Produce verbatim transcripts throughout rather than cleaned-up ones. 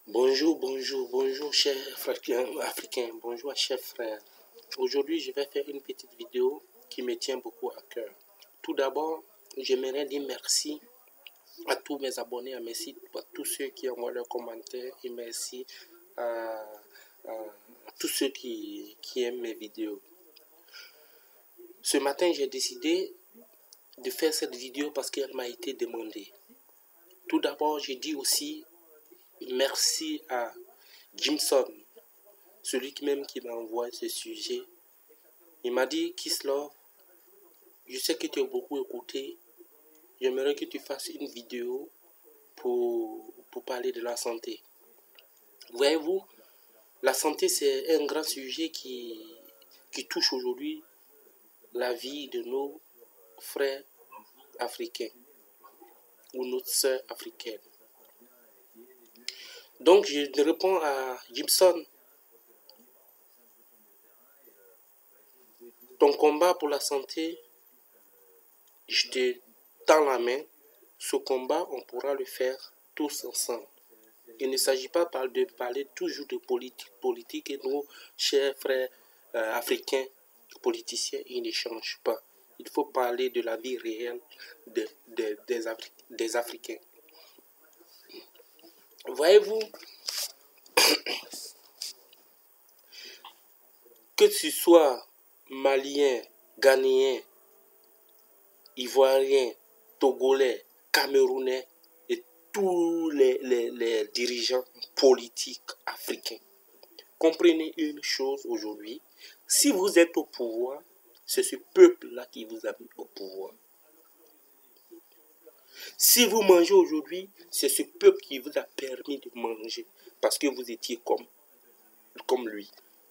Bonjour, bonjour, bonjour, chers frères africains, bonjour, chers frères. Aujourd'hui, je vais faire une petite vidéo qui me tient beaucoup à cœur. Tout d'abord, j'aimerais dire merci à tous mes abonnés, à merci à tous ceux qui envoient leurs commentaires et merci à, à, à tous ceux qui, qui aiment mes vidéos. Ce matin, j'ai décidé de faire cette vidéo parce qu'elle m'a été demandée. Tout d'abord, je dis aussi merci à Jimson, celui qui même qui m'a envoyé ce sujet. Il m'a dit, Kisslove, je sais que tu as beaucoup écouté. J'aimerais que tu fasses une vidéo pour, pour parler de la santé. Voyez-vous, la santé, c'est un grand sujet qui, qui touche aujourd'hui la vie de nos frères africains ou nos sœurs africaines. Donc, je réponds à Jimson. Ton combat pour la santé, je te tends la main. Ce combat, on pourra le faire tous ensemble. Il ne s'agit pas de parler toujours de politique, politique et nos chers frères euh, africains, politiciens, ils ne changent pas. Il faut parler de la vie réelle de, de, des, Afri des Africains. Voyez-vous, que tu sois malien, ghanéen, ivoirien, togolais, camerounais et tous les, les, les dirigeants politiques africains, comprenez une chose aujourd'hui, si vous êtes au pouvoir, c'est ce peuple-là qui vous a mis au pouvoir. Si vous mangez aujourd'hui, c'est ce peuple qui vous a permis de manger, parce que vous étiez comme, comme lui.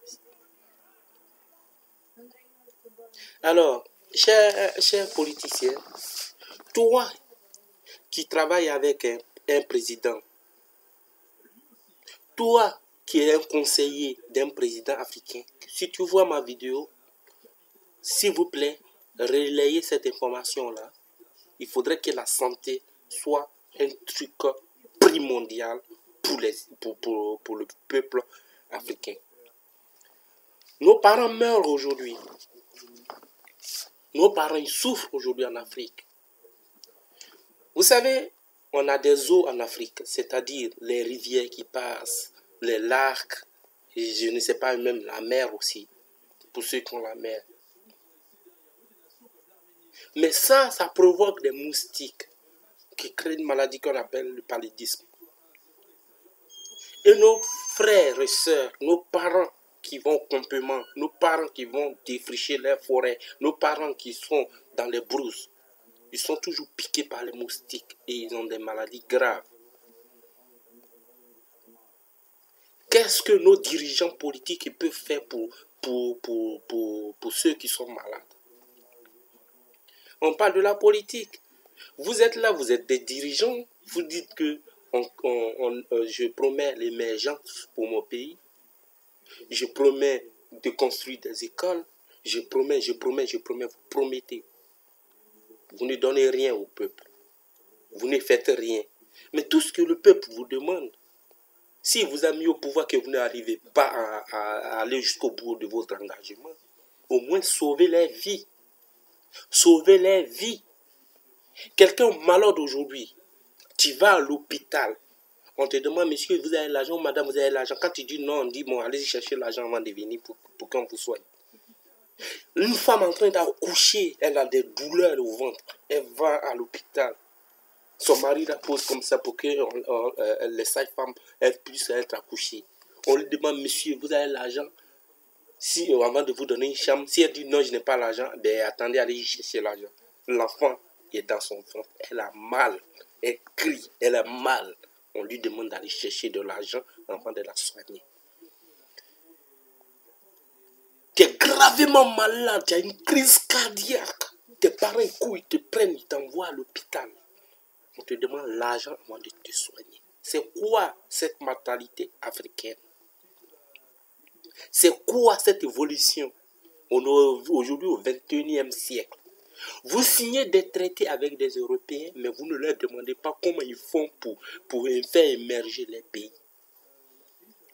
Alors, chers, chers politiciens, toi qui travailles avec un, un président, toi qui es un conseiller d'un président africain, si tu vois ma vidéo, s'il vous plaît, relayez cette information-là. Il faudrait que la santé soit un truc primordial pour, les, pour, pour, pour le peuple africain. Nos parents meurent aujourd'hui. Nos parents ils souffrent aujourd'hui en Afrique. Vous savez, on a des eaux en Afrique, c'est-à-dire les rivières qui passent, les lacs, et je ne sais pas, même la mer aussi, pour ceux qui ont la mer. Mais ça, ça provoque des moustiques qui créent une maladie qu'on appelle le paludisme. Et nos frères et sœurs, nos parents qui vont au campement, nos parents qui vont défricher les forêts, nos parents qui sont dans les brousses, ils sont toujours piqués par les moustiques et ils ont des maladies graves. Qu'est-ce que nos dirigeants politiques peuvent faire pour, pour, pour, pour, pour ceux qui sont malades? On parle de la politique. Vous êtes là, vous êtes des dirigeants, vous dites que on, on, on, euh, je promets l'émergence pour mon pays, je promets de construire des écoles, je promets, je promets, je promets, vous promettez. Vous ne donnez rien au peuple, vous ne faites rien. Mais tout ce que le peuple vous demande, si vous avez mis au pouvoir que vous n'arrivez pas à, à, à aller jusqu'au bout de votre engagement, au moins sauvez les vies. Sauvez les vies. Quelqu'un malade aujourd'hui, tu vas à l'hôpital, on te demande, monsieur, vous avez l'argent, madame, vous avez l'argent. Quand tu dis non, on dit, bon, allez-y chercher l'argent avant de venir pour, pour qu'on vous soigne. Une femme en train d'accoucher, elle a des douleurs au ventre, elle va à l'hôpital. Son mari la pose comme ça pour que on, on, euh, les sages-femmes puissent être accouchées. On lui demande, monsieur, vous avez l'argent? Si, euh, avant de vous donner une chambre, si elle dit non, je n'ai pas l'argent, ben attendez, allez y chercher l'argent. L'enfant est dans son ventre, elle a mal, elle crie, elle a mal. On lui demande d'aller chercher de l'argent avant de la soigner. Tu es gravement malade, tu as une crise cardiaque. Tes parents courent, ils te prennent, ils t'envoient à l'hôpital. On te demande l'argent avant de te soigner. C'est quoi cette mentalité africaine? C'est quoi cette évolution? On est aujourd'hui au vingt et unième siècle. Vous signez des traités avec des Européens, mais vous ne leur demandez pas comment ils font pour, pour faire émerger les pays.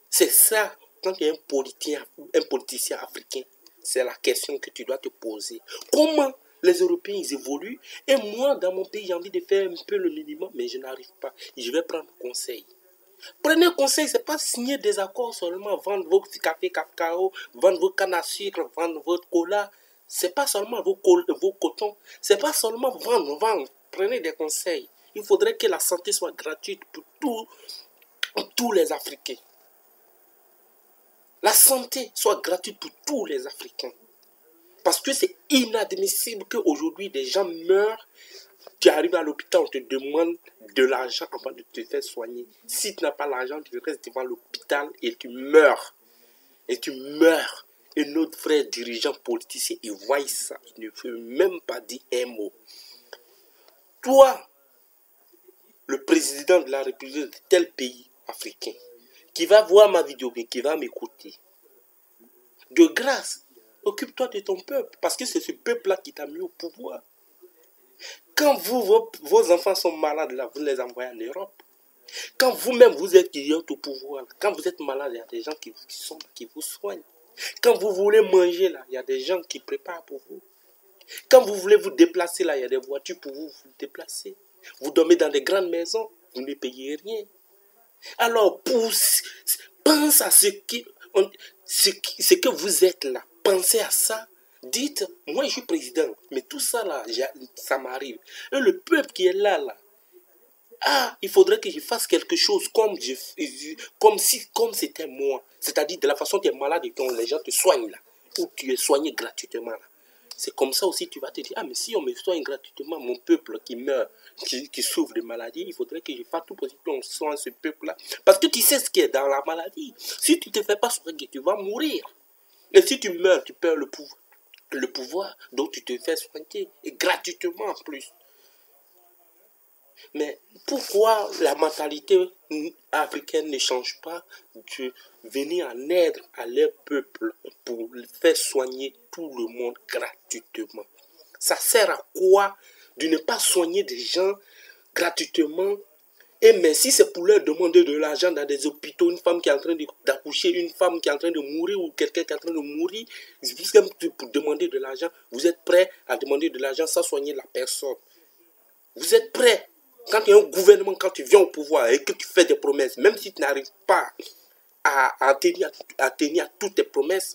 C'est ça, quand tu es un politicien, un politicien africain, c'est la question que tu dois te poser. Comment les Européens ils évoluent? Et moi, dans mon pays, j'ai envie de faire un peu le minimum, mais je n'arrive pas. Je vais prendre conseil. Prenez conseil, ce n'est pas signer des accords seulement, vendre vos café cacao, vendre vos cannes à sucre, vendre votre cola. Ce n'est pas seulement vos, vos cotons, ce n'est pas seulement vendre, vendre. Prenez des conseils. Il faudrait que la santé soit gratuite pour tous, tous les Africains. La santé soit gratuite pour tous les Africains. Parce que c'est inadmissible qu'aujourd'hui des gens meurent. Tu arrives à l'hôpital, on te demande de l'argent avant de te faire soigner. Si tu n'as pas l'argent, tu restes devant l'hôpital et tu meurs. Et tu meurs. Et notre frère dirigeant politicien, il voit ça. Il ne veut même pas dire un mot. Toi, le président de la République de tel pays africain, qui va voir ma vidéo, mais qui va m'écouter, de grâce, occupe-toi de ton peuple. Parce que c'est ce peuple-là qui t'a mis au pouvoir. Quand vous, vos, vos enfants sont malades, là, vous les envoyez en Europe. Quand vous-même, vous êtes qui êtes au pouvoir, quand vous êtes malade, il y a des gens qui, qui, sont, qui vous soignent. Quand vous voulez manger, là, il y a des gens qui préparent pour vous. Quand vous voulez vous déplacer, là, il y a des voitures pour vous vous déplacer. Vous dormez dans des grandes maisons, vous ne payez rien. Alors, pour, pense à ce, qui, on, ce, qui, ce que vous êtes là. Pensez à ça. Dites, moi je suis président, mais tout ça là, ça m'arrive. Et le peuple qui est là, là, ah, il faudrait que je fasse quelque chose comme, je, comme si, comme c'était moi. C'est-à-dire de la façon dont tu es malade et que les gens te soignent là, ou tu es soigné gratuitement là. C'est comme ça aussi tu vas te dire, ah mais si on me soigne gratuitement, mon peuple qui meurt, qui, qui souffre de maladie, il faudrait que je fasse tout possible pour qu'on soigne ce peuple-là. Parce que tu sais ce qui est dans la maladie. Si tu ne te fais pas soigner, tu vas mourir. Et si tu meurs, tu perds le pouvoir. Le pouvoir, donc tu te fais soigner, et gratuitement en plus. Mais pourquoi la mentalité africaine ne change pas de venir en aide à leur peuple pour faire soigner tout le monde gratuitement? Ça sert à quoi de ne pas soigner des gens gratuitement? Et mais si c'est pour leur demander de l'argent dans des hôpitaux, une femme qui est en train d'accoucher, une femme qui est en train de mourir ou quelqu'un qui est en train de mourir, pour demander de l'argent, vous êtes prêt à demander de l'argent sans soigner la personne. Vous êtes prêt. Quand il y a un gouvernement, quand tu viens au pouvoir et que tu fais des promesses, même si tu n'arrives pas à, à, tenir, à tenir toutes tes promesses,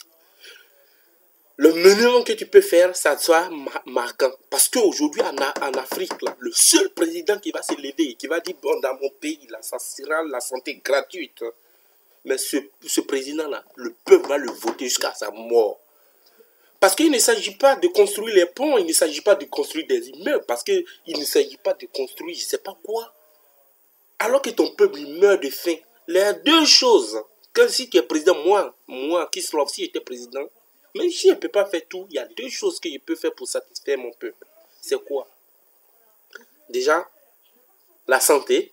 le minimum que tu peux faire, ça soit marquant. Parce qu'aujourd'hui, en, en Afrique, là, le seul président qui va se lever et qui va dire, bon, dans mon pays, là, ça sera la santé gratuite. Mais ce, ce président-là, le peuple va le voter jusqu'à sa mort. Parce qu'il ne s'agit pas de construire les ponts, il ne s'agit pas de construire des immeubles, parce qu'il ne s'agit pas de construire je ne sais pas quoi. Alors que ton peuple meurt de faim, il y a deux choses. Que si tu es président, moi, moi, Kislof, si j'étais président, même si je ne peux pas faire tout, il y a deux choses que je peux faire pour satisfaire mon peuple. C'est quoi? Déjà, la santé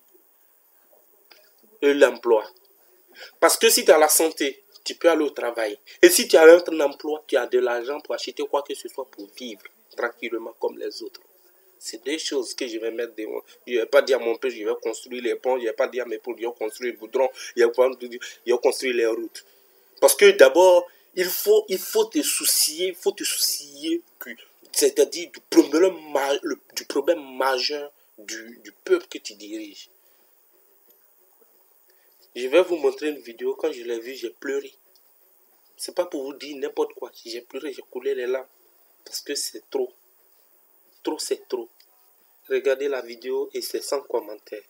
et l'emploi. Parce que si tu as la santé, tu peux aller au travail. Et si tu as un emploi, tu as de l'argent pour acheter quoi que ce soit pour vivre tranquillement comme les autres. C'est des choses que je vais mettre devant. Je ne vais pas dire à mon père, je vais construire les ponts, je ne vais pas dire à mes poules, je vais construire le goudron, je vais construire les routes. Parce que d'abord, il faut, il faut te soucier, il faut te soucier, c'est-à-dire du problème, du problème majeur du, du peuple que tu diriges. Je vais vous montrer une vidéo. Quand je l'ai vue, j'ai pleuré. C'est pas pour vous dire n'importe quoi. J'ai pleuré, j'ai coulé les larmes. Parce que c'est trop. Trop, c'est trop. Regardez la vidéo et c'est sans commentaire.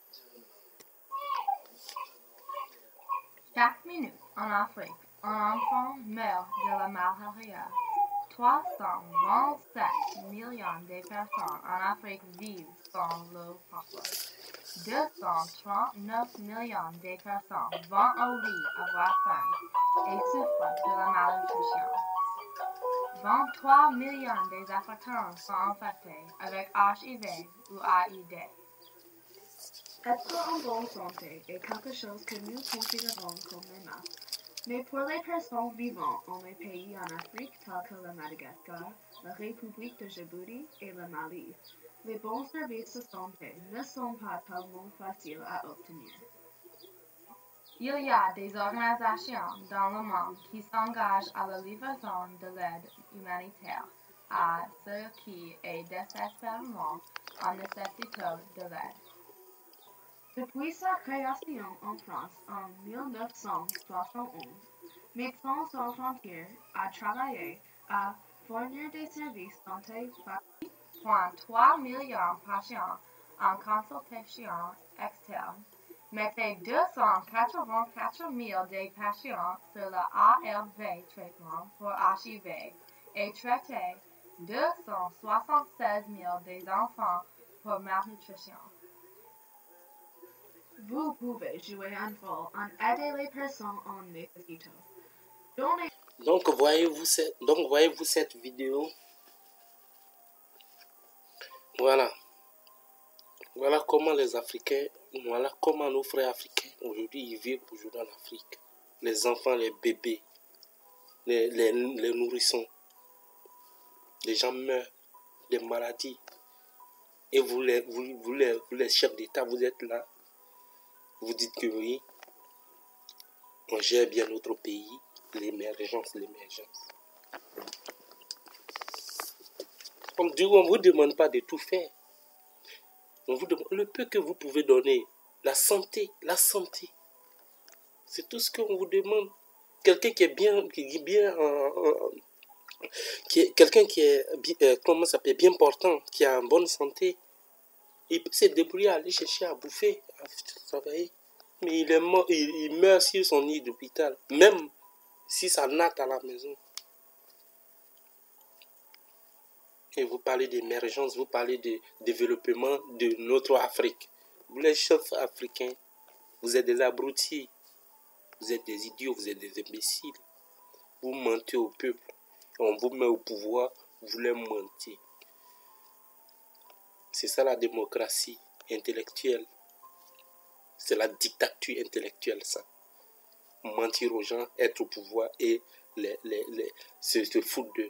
Chaque minute en Afrique, un enfant meurt de la malaria. trois cent vingt-sept millions de personnes en Afrique vivent sans l'eau propre. deux cent trente-neuf millions de personnes vont au lit avoir faim et souffrent de la malnutrition. vingt-trois millions des Africains sont infectés avec H I V ou A I D. Être en bonne santé est quelque chose que nous considérons comme normal. Mais pour les personnes vivant dans les pays en Afrique tels que le Madagascar, la République de Djibouti et le Mali, les bons services de santé ne sont pas tellement faciles à obtenir. Il y a des organisations dans le monde qui s'engagent à la livraison de l'aide humanitaire à ceux qui est désespérément en nécessité de l'aide. Depuis sa création en France en mille neuf cent soixante et onze, Médecins Sans Frontières a travaillé à fournir des services de santé pour trois millions de patients en consultation externe, mais c'est deux cent quatre-vingt-quatre mille des patients sur le A R V traitement pour H I V et traité deux cent soixante-seize mille des enfants pour malnutrition. Vous pouvez jouer un rôle en aider les personnes en nécessité. Donnez Donc voyez-vous cette, donc voyez-vous cette vidéo. Voilà. Voilà comment les Africains, voilà comment nos frères africains aujourd'hui ils vivent aujourd'hui en Afrique. Les enfants, les bébés, les, les, les nourrissons. Les gens meurent des maladies. Et vous les, vous, vous les, vous les chefs d'État, vous êtes là. Vous dites que oui, on gère bien notre pays, l'émergence, l'émergence. On ne vous demande pas de tout faire. On vous demande le peu que vous pouvez donner, la santé, la santé. C'est tout ce qu'on vous demande. Quelqu'un qui est bien, qui est bien, euh, euh, qui est quelqu'un qui est, euh, comment ça s'appelle, bien portant, qui a une bonne santé, il peut se débrouiller, aller chercher à bouffer, à travailler. Mais il est mort, il, il meurt sur son lit d'hôpital, même si ça natte à la maison. Et vous parlez d'émergence, vous parlez de développement de notre Afrique. Vous les chefs africains, vous êtes des abrutis, vous êtes des idiots, vous êtes des imbéciles. Vous mentez au peuple, on vous met au pouvoir, vous les mentez. C'est ça la démocratie intellectuelle. C'est la dictature intellectuelle, ça. Mentir aux gens, être au pouvoir et les, les, les, se, se foutre d'eux.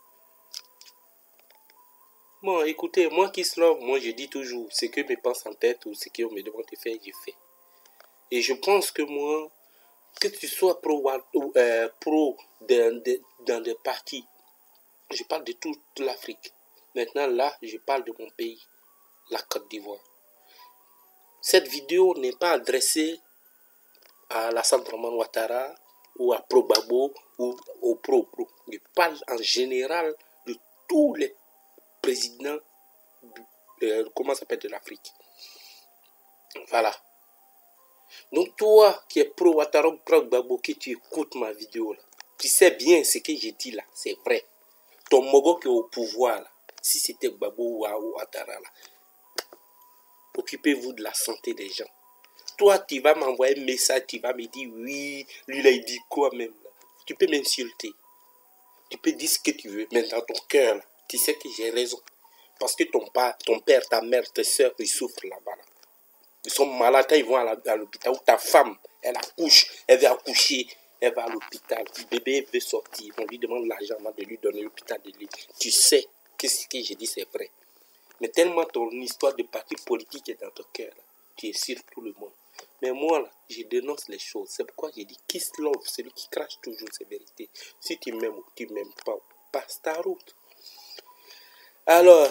Bon, écoutez, moi qui se love, moi je dis toujours ce que me passe en tête ou ce qu'on me demande de faire, je fais. Et je pense que moi, que tu sois pro, euh, pro dans, dans des partis, je parle de toute l'Afrique. Maintenant, là, je parle de mon pays, la Côte d'Ivoire. Cette vidéo n'est pas adressée à la Draman Ouattara ou à Pro Gbagbo ou au Pro Pro. Je parle en général de tous les présidents euh, comment ça s'appelle de l'Afrique. Voilà. Donc toi qui es Pro Ouattara ou Pro Gbagbo, qui tu écoutes ma vidéo là, tu sais bien ce que j'ai dit là, c'est vrai. Ton mogo qui est au pouvoir là, si c'était Gbagbo ou Ouattara là, occupez-vous de la santé des gens. Toi, tu vas m'envoyer un message, tu vas me dire, oui, lui là, il dit quoi même là. Tu peux m'insulter. Tu peux dire ce que tu veux, mais dans ton cœur, là, tu sais que j'ai raison. Parce que ton, pa, ton père, ta mère, tes soeurs, ils souffrent là-bas. Là. Ils sont malades quand ils vont à l'hôpital. Ou ta femme, elle accouche, elle veut accoucher, elle va à l'hôpital. Le bébé veut sortir. On lui demande l'argent de lui donner l'hôpital de lui. Tu sais que ce que j'ai dit, c'est vrai. Mais tellement ton histoire de parti politique est dans ton cœur, là, tu es sur tout le monde. Mais moi, là, je dénonce les choses. C'est pourquoi j'ai dit kiss love, celui qui crache toujours ses vérités. Si tu m'aimes ou tu m'aimes pas, passe ta route. Alors,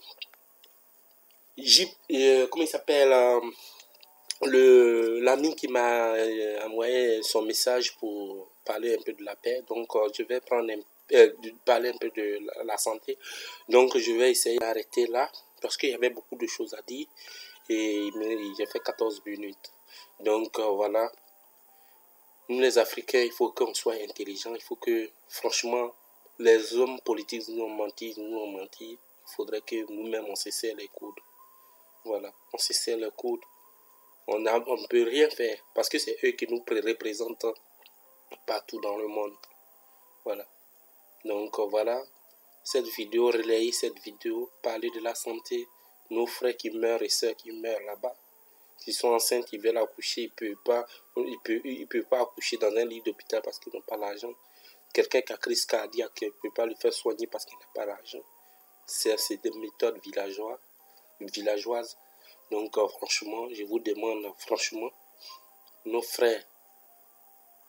euh, comment il s'appelle euh, le l'ami qui m'a euh, envoyé son message pour parler un peu de la paix. Donc, euh, je vais prendre un, euh, parler un peu de la, la santé. Donc, je vais essayer d'arrêter là parce qu'il y avait beaucoup de choses à dire et j'ai fait quatorze minutes. Donc, euh, voilà. Nous, les Africains, il faut qu'on soit intelligents. Il faut que, franchement, les hommes politiques nous ont menti, nous ont menti. Il faudrait que nous-mêmes, on se serre les coudes. Voilà, on se serre les coudes. On ne on peut rien faire parce que c'est eux qui nous représentent partout dans le monde. Voilà. Donc, euh, voilà. Cette vidéo, relayer cette vidéo, parler de la santé. Nos frères qui meurent et sœurs qui meurent là-bas. S'ils sont enceintes, ils veulent accoucher, ils ne peuvent pas, ils peuvent, ils peuvent pas accoucher dans un lit d'hôpital parce qu'ils n'ont pas l'argent. Quelqu'un qui a crise cardiaque, il ne peut pas le faire soigner parce qu'il n'a pas l'argent. C'est des méthodes villageoises. villageoises. Donc, euh, franchement, je vous demande, franchement, nos frères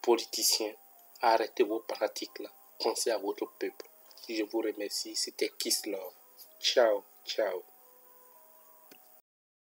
politiciens, arrêtez vos pratiques là. Pensez à votre peuple. Je vous remercie. C'était Kiss Love. Ciao, ciao.